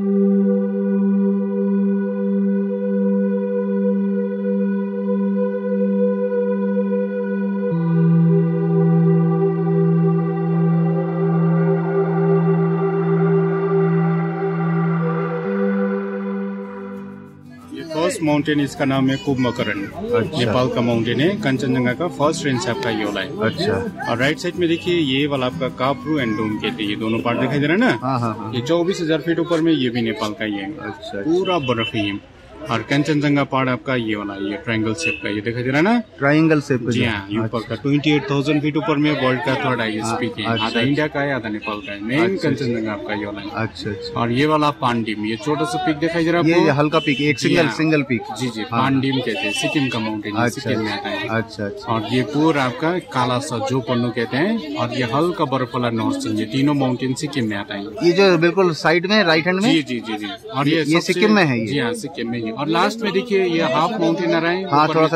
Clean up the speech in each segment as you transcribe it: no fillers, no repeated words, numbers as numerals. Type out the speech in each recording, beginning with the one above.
Mountain इसका नाम है कुंभकर्ण। अच्छा। नेपाल का माउंटेन है, कंचनजंगा का फर्स्ट रेंज आपका ये वाला है। अच्छा। और राइट साइड में देखिए ये वाला आपका कापरू एंड डूम कहते हैं, ये दोनों पार्ट दिखाई दे रहा है ना। हाँ। ये 24,000 फीट ऊपर में ये भी नेपाल का ही है। अच्छा। पूरा बर्फ ही है। और कंचनजंगा पहाड़ आपका ये वाला ये ट्रायंगल शेप का ये दिखाई दे रहा है ना, ट्रायंगल शेप। जी हाँ, ऊपर का 28,000 फीट ऊपर में वर्ल्ड का थर्ड हाईएस्ट पीक है। आधा इंडिया का है, आधा नेपाल का है। मेन कंचनजंगा आपका ये वाला है। अच्छा। और ये वाला पांडीम, ये छोटा सा पीक दिखाई दे रहा है, ये हल्का पीक, एक सिंगल पीक। जी पांडीम कहते हैं, सिक्किम का माउंटेन, सिक्किम में आता है। अच्छा। और ये पूरा आपका काला सा जो पन्नू कहते हैं, और ये हल्का बर्फ वाला नॉर्थ, ये तीनों माउंटेन सिक्किम में आता है। ये जो बिल्कुल साइड में राइट हैंड में। जी। और ये सिक्किम में है। जी हाँ, सिक्किम में ही। और लास्ट में देखिए ये हाफ माउंटेन आ रहा है। हाँ, थोड़ा सा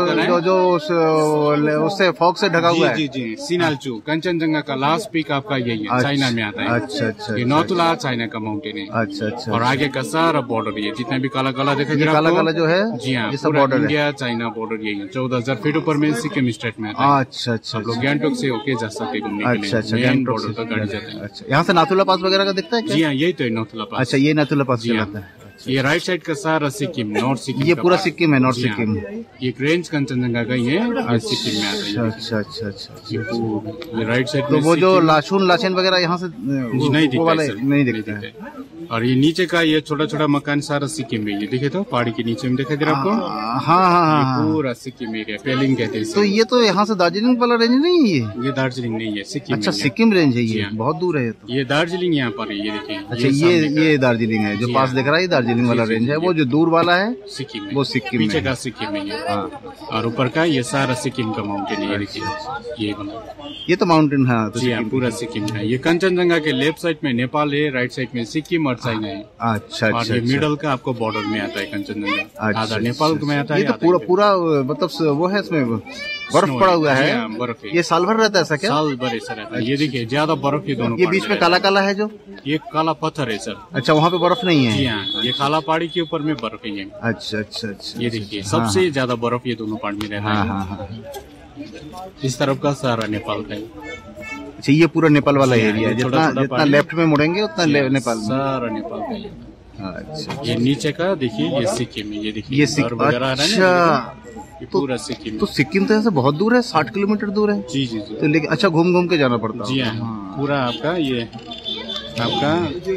जो उससे फॉग से ढका हुआ है। जी सिनालचू कंचनजंगा का लास्ट पीक आपका यही है। चाइना में आता है। अच्छा। ये नौतुला चाइना का माउंटेन है। अच्छा। और आगे का सारा बॉर्डर ये जितना भी काला काला दिखाई दे रहा है, काला काला जो है। जी हाँ, बॉर्डर इंडिया चाइना बॉर्डर यही है। 14,000 फीट ऊपर में सिक्किम स्टेट में आता है। अच्छा। लोग गैंगटोक से होके जा सकते घूमने के लिए। अच्छा, गैंगटोक बॉर्डर तक गाड़ी जाते हैं। अच्छा, यहाँ से नाथुला पास वगैरह का दिखता है क्या? जी हाँ, यही तो है नाथुला पास। अच्छा, ये नाथुला पास कहलाता है। ये राइट साइड का सारा सिक्किम, नॉर्थ सिक्किम, ये पूरा सिक्किम है, नॉर्थ सिक्किम। ये रेंज कंचनजंगा का ही है, सिक्किम में आता है। अच्छा। ये राइट साइड तो वो जो लाचेन वगैरह यहाँ से नहीं दिखता है। और ये नीचे का ये छोटा छोटा मकान सारा सिक्किम में, ये देखे तो पहाड़ी के नीचे में दिखाई दे रहा आपको। हाँ। पूरा सिक्किम एरिया, पेलिंग कहते हैं। तो ये तो यहाँ से दार्जिलिंग वाला रेंज नहीं है ये दार्जिलिंग नहीं है, सिक्किम। अच्छा, सिक्किम रेंज है ये, बहुत दूर है। ये दार्जिलिंग यहाँ पर है, ये देखिए। अच्छा, ये दार्जिलिंग है, जो पास दिख रहा है दार्जिलिंग वाला रेंज है। वो जो दूर वाला है सिक्किम, वो सिक्किम पीछे का सिक्किम है। और ऊपर का ये सारा सिक्किम का माउंटेन है, ये देखिए। ये तो माउंटेन है। जी हाँ, पूरा सिक्किम है। ये कंचनजंगा के लेफ्ट साइड में नेपाल है, राइट साइड में सिक्किम और चाइना है। अच्छा। और ये मिडल का आपको बॉर्डर में आता है कंचनजंगा, आधा नेपाल में आता है। ये तो पूरा मतलब वो है, इसमें बर्फ पड़ा हुआ है। बर्फ ये साल भर रहता है ऐसा क्या? साल भर ऐसा रहता है। ये देखिए ज्यादा बर्फ ये दोनों। ये बीच में काला काला है जो, ये काला पत्थर है सर। अच्छा, वहाँ पे बर्फ नहीं है। जी हाँ, ये काला पहाड़ी के ऊपर में बर्फ है। अच्छा। ये देखिए सबसे ज्यादा बर्फ ये दोनों पहाड़ में रहता है। इस तरफ का सारा नेपाल का है। अच्छा, ये पूरा नेपाल वाला एरिया है। जितना लेफ्ट में मुड़ेंगे उतना नेपाल, सारा नेपाल का है। अच्छा। ये नीचे का देखिए, ये सिक्किम है। ये देखिए ये सिक्किम। अच्छा, ये पूरा सिक्किम। तो सिक्किम तो ऐसे बहुत दूर है, 60 किलोमीटर दूर है। जी। तो लेकिन अच्छा, घूम के जाना पड़ता है। जी हाँ, पूरा आपका ये आपका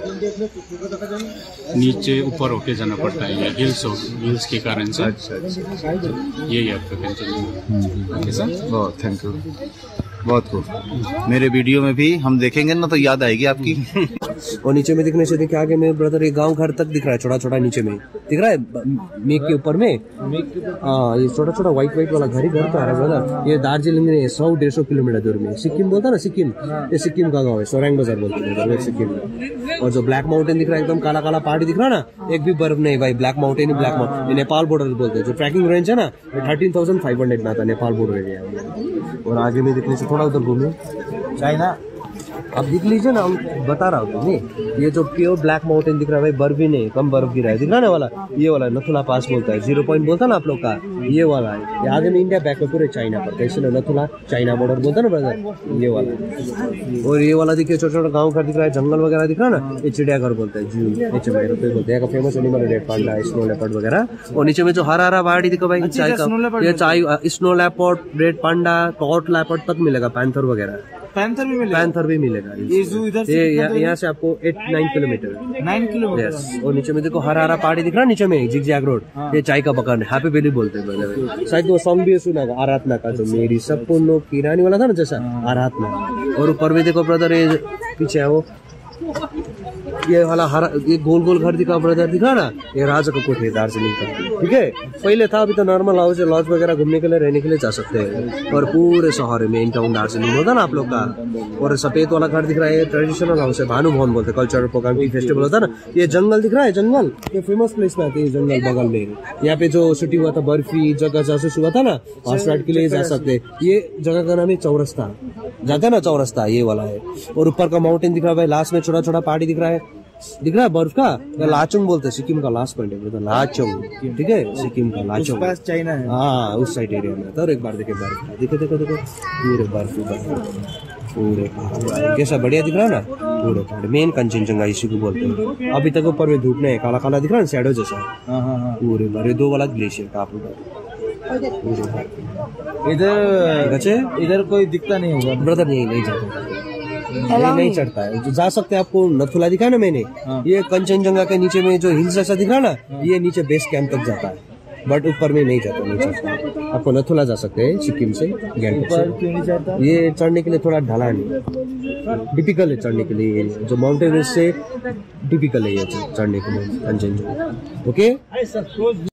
नीचे ऊपर होके जाना पड़ता है, ये हिल्स के कारण से। अच्छा। यही आपका कंचनजंगा। बहुत थैंक यू, बहुत खूब। मेरे वीडियो में भी हम देखेंगे ना तो याद आएगी आपकी। और नीचे में दिखने से देखिए आगे में ब्रदर एक गांव घर तक दिख रहा है, छोटा छोटा नीचे में दिख रहा है, मेघ के ऊपर में। हाँ, ये छोटा छोटा व्हाइट वाला घर ही घर तो आ रहा है ब्रदर। ये दार्जिलिंग में 100-150 किलोमीटर दूर में सिक्किम बोलता है ना, सिक्किम। ये सिक्किम का गाँव है, सोरेंग बाजार बोलते हैं सिक्किम। और जो ब्लैक माउंटेन दिख रहा है, एकदम काला काला पहाड़ी दिख रहा है ना, एक भी बर्फ नहीं भाई, ब्लैक माउंटेन ही ब्लैक माउंटेन। ये नेपाल बॉर्डर बोलते हैं। जो ट्रैकिंग रेंज है ना, 13,500 में आता है, नेपाल बॉर्डर एरिया। और आगे में दिखने से थोड़ा उधर घूमे चाइना। अब देख लीजिए ना, बता रहा हूँ तुम्हें, ये जो प्योर ब्लैक माउंटेन दिख रहा है भाई, बर्फ भी नहीं, कम बर्फ गिरा है, दिख रहा है ना वाला। ये वाला नथुला पास बोलता है, 0 पॉइंट बोलता है ना आप लोग का, ये वाला है। ये आगे में इंडिया, बैक में पूरे चाइना पर, इसलिए नथुला चाइना बॉर्डर बोलता है ना ब्रदर, ये वाला। और ये वाला देखिए छोटा छोटा गाँव घर दिख रहा है, जंगल वगैरह दिख रहा है ना, ये चिड़ियाघर बोलते हैं, जू बोलते हैं। Famous animal red panda, snow leopard वगैरह। और नीचे में जो हरा हरा पहाड़ी दिखो भाई, चाय का, ये चाय, स्नो लेपर्ड, रेड पांडा, टॉट लेपर्ड तक मिलेगा, पैंथर वगैरह। पैंथर भी मिलेगा। ये यहाँ से आपको 8-9 किलोमीटर। 9 किलोमीटर। और नीचे में देखो हरा हरा पहाड़ी दिख रहा है, नीचे में जिगजैग रोड, ये चाय का बगान है, हैप्पी वैली बोलते हैं। शायद वो सॉन्ग भी सुना है आराधना का, जो मेरी सपनों की रानी वाला था ना, जैसा आराधना। और ऊपर भी देखो ब्रदर, ये पीछे है वो, ये वाला हरा, ये गोल गोल घर दिखा ब्रदर, दिखा ना, ये राजा का कोठी है दार्जिलिंग का। ठीक है, पहले था, अभी तो नॉर्मल हाउस है, लॉज वगैरह घूमने के लिए, रहने के लिए जा सकते हैं। और पूरे शहर में इन टाउन दार्जिलिंग होता ना आप लोग का। और सफेद वाला घर दिख रहा है, ट्रेडिशनल हाउस है, भानु भवन बोलते हैं, कल्चरल प्रोग्राम की फेस्टिवल होता है ना। ये जंगल दिख रहा है, जंगल, ये फेमस प्लेस में आते हैं जंगल बगल में। यहाँ पे जो शूटिंग हुआ था, बर्फी जगह जासूस हुआ था ना, हॉर्स राइड के लिए जा सकते हैं। ये जगह का नाम है चौरस्ता, जाता है ना चौरस्ता, ये वाला है। और ऊपर का माउंटेन दिख रहा है भाई, लास्ट में छोटा छोटा पहाड़ी दिख रहा है, दिख रहा है बर्फ का, लाचुंग बोलते हैं, सिक्किम का लास्ट पॉइंट है ब्रदर, लाचुंग, ठीक है, सिक्किम का लाचुंग, पास चाइना है। हाँ उस साइड एरिया में। तो एक बार देखे बर्फ, देखो देखो देखो पूरे बर्फ पूरे पहाड़ कैसा बढ़िया दिख रहा है ना, पूरे पहाड़, मेन कंचनजंगा इसी को बोलते हैं। अभी तक ऊपर में धूप नहीं है, काला काला दिख रहा है ना, शैडो जैसा, पूरे भरे 2 वाला ग्लेशियर टॉप इधर कोई दिखता नहीं होगा ब्रदर, नहीं जाता, नहीं चढ़ता है। जा सकते हैं, आपको नथुला दिखा ना मैंने, ये कंचनजंगा के नीचे में जो हिल्स जैसा दिख रहा ना, ये नीचे बेस कैंप तक जाता है, बट ऊपर में नहीं जाता, नहीं चढ़ता। आपको नथुला जा सकते हैं सिक्किम से, गैंगटॉक से। क्यों नहीं जाता? ये चढ़ने के लिए थोड़ा ढलान है, डिफिकल्ट है चढ़ने के लिए, जो माउंटेन से डिफिकल्ट है ये चढ़ने के लिए कंचनजंगा। ओके।